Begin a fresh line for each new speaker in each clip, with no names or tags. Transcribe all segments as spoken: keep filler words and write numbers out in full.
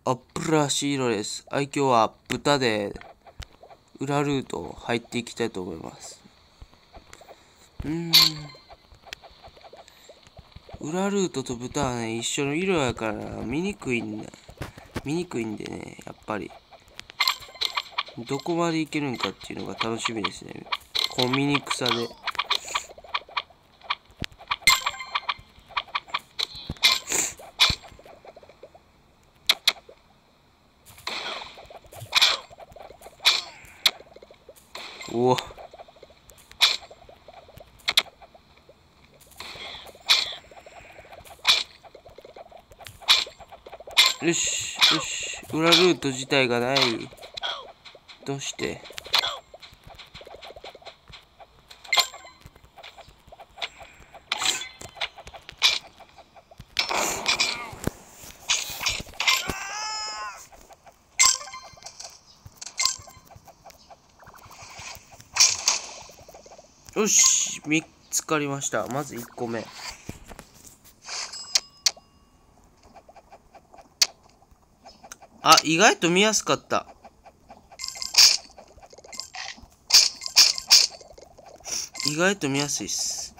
あ、プラシーロです。はい、今日は豚で裏ルート入っていきたいと思います。うーん。裏ルートと豚はね、一緒の色やから見にくいんだ。見にくいんでね、やっぱり。どこまでいけるんかっていうのが楽しみですね。こう見にくさで。おお。よし、よし。裏ルート自体がない。どうしてよし、見つかりました。まずいっこめ。あ、意外と見やすかった。意外と見やすいっす。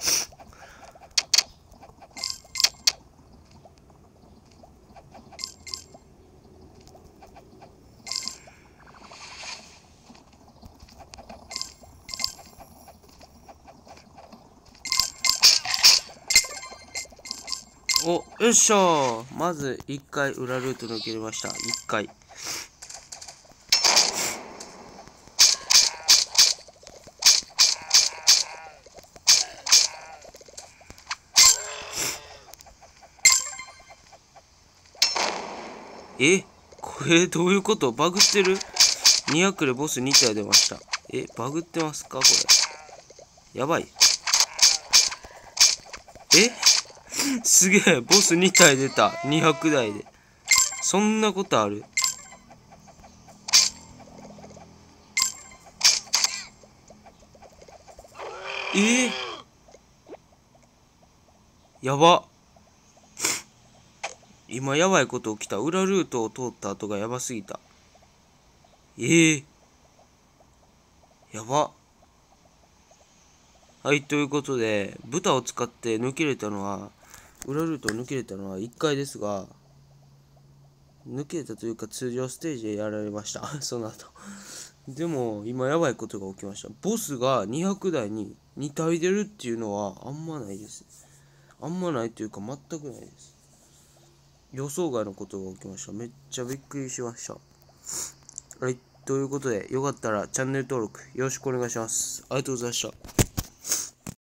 お、よっしゃー。まずいっかい裏ルート抜けました。いっかい。え、これどういうこと？バグってる？ にひゃく でボスに体出ました。え、バグってますかこれ。やばい。えすげえ、ボスに体出た。にひゃく台で。そんなことある？えー、やば。今やばいこと起きた。裏ルートを通った後がやばすぎた。えー、やば。はい、ということで、豚を使って抜けれたのは、裏ルートを抜けれたのはいっかいですが、抜けたというか通常ステージでやられました。その後。でも、今やばいことが起きました。ボスがにひゃく台にに体出るっていうのはあんまないです。あんまないというか全くないです。予想外のことが起きました。めっちゃびっくりしました。はい、ということで、よかったらチャンネル登録よろしくお願いします。ありがとうございました。